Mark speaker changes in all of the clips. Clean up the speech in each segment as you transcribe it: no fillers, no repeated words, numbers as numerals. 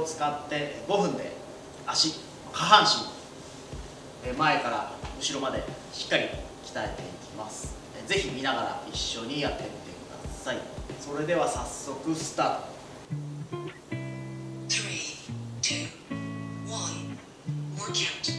Speaker 1: 使って5分で下半身前から後ろまでしっかり鍛えていきます。ぜひ見ながら一緒にやってみてください。それでは早速スタート。
Speaker 2: 3, 2, 1, workout.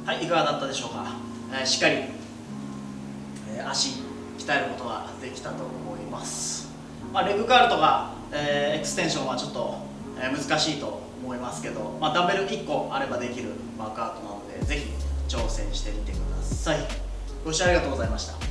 Speaker 1: はい、いかがだったでしょうか。しっかり、足鍛えることができたと思います。レッグカールとか、エクステンションはちょっと、難しいと思いますけど、ダンベル1個あればできるワークアウトなので、ぜひ挑戦してみてください。ご視聴ありがとうございました。